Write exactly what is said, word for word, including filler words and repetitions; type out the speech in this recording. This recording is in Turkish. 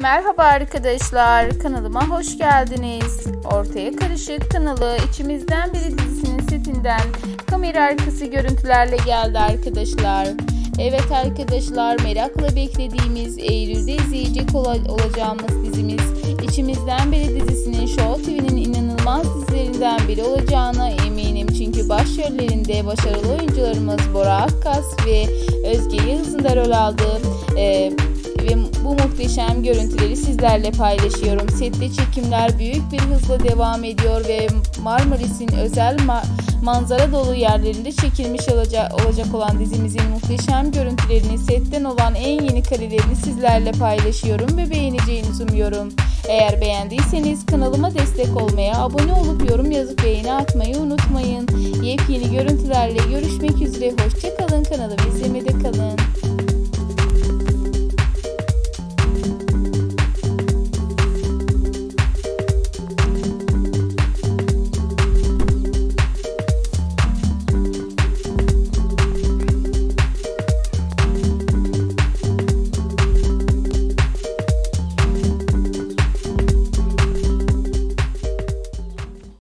Merhaba arkadaşlar, kanalıma hoş geldiniz. Ortaya Karışık kanalı içimizden biri dizisinin setinden kamera arkası görüntülerle geldi arkadaşlar. Evet arkadaşlar, merakla beklediğimiz Eylül'de izleyecek ol olacağımız dizimiz İçimizden Biri dizisinin Show T V'nin inanılmaz dizilerinden biri olacağına eminim. Çünkü başrollerinde başarılı oyuncularımız Bora Akkas ve Özge Yağız'ın da rol aldığı e, ve bu muhteşem görüntüleri sizlerle paylaşıyorum. Sette çekimler büyük bir hızla devam ediyor ve Marmaris'in özel ma manzara dolu yerlerinde çekilmiş olacak, olacak olan dizimizin muhteşem görüntülerini, setten olan en yeni karelerini sizlerle paylaşıyorum ve beğeneceğinizi umuyorum. Eğer beğendiyseniz kanalıma destek olmaya, abone olup yorum yazıp beğeni atmayı unutmayın. Yepyeni görüntülerle görüşmek üzere. Hoşça kalın, kanalımı izlemede kalın.